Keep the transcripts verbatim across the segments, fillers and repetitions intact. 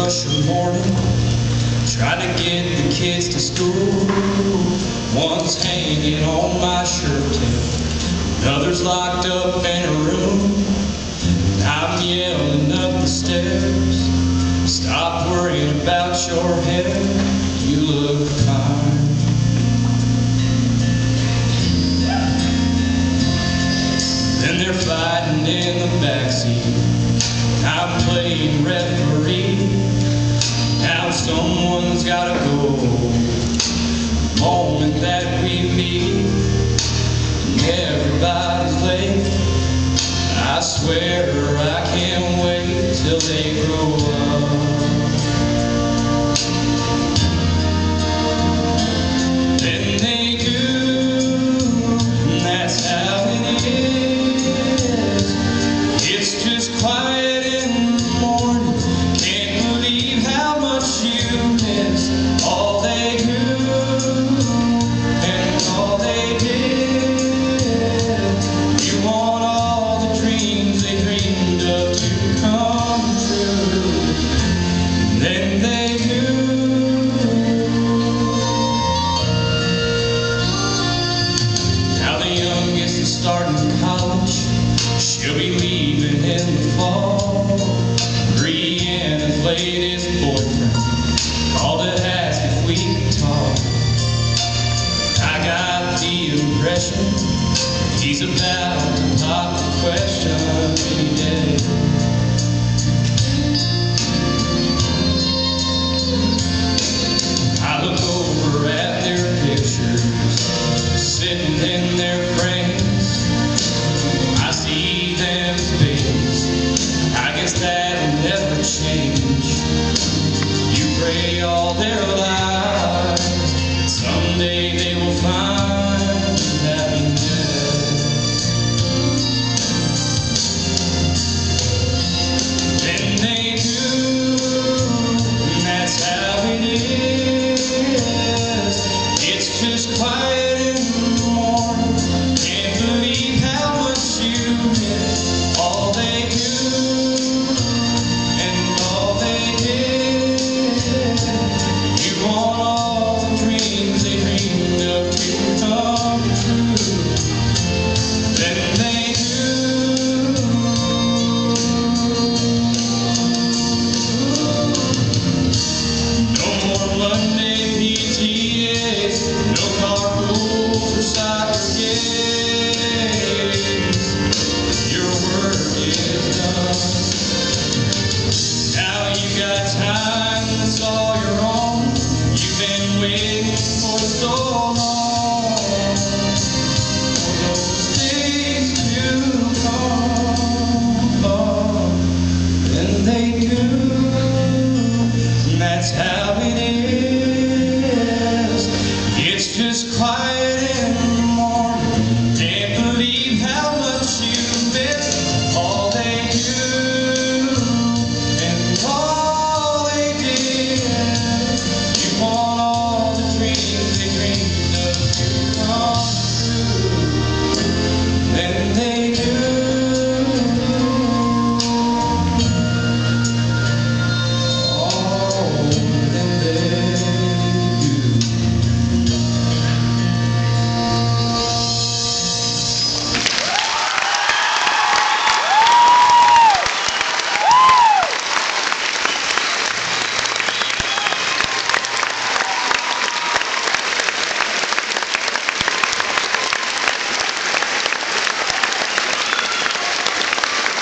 rush of morning, trying to get the kids to school. One's hanging on my shirt tail, another's locked up in a room. I'm yelling up the stairs, stop worrying about your hair, you look fine. Then they're fighting in the backseat, I'm playing referee. Now someone's gotta go, the moment that we meet, and everybody's late. I swear I can't wait till they grow up. Then they do, and that's how it is. It's just quiet in the morning, can't believe how much you miss all they do and all they did. You want all the dreams they dreamed of to come true, then they do. Now the youngest is starting college, she'll be leaving in the fall. Brianna's latest boyfriend called to ask if we could talk. I got the impression he's about to pop the question any day. I look over at their pictures sitting in their frames. I see them babies, I guess that'll never change. You pray all their lives, someday they will find happiness. Then they do, and that's how it is. It's just quiet in the morning, can't believe how much you miss all they do and all they did. You want all the dreams they dreamed of to come true, then they do. No more Monday P T As, no carpool for soccer games. Your work is done. Now you got time that's all your own. You've been waiting for so long for those days to come. And they do, and that's how it is. It's just quiet in the morning, can't believe how much you miss all they do and all they did. You want all the dreams they dreamed of to come true, then they do. Oh, then they do.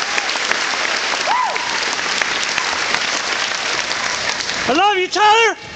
I love you, Tyler!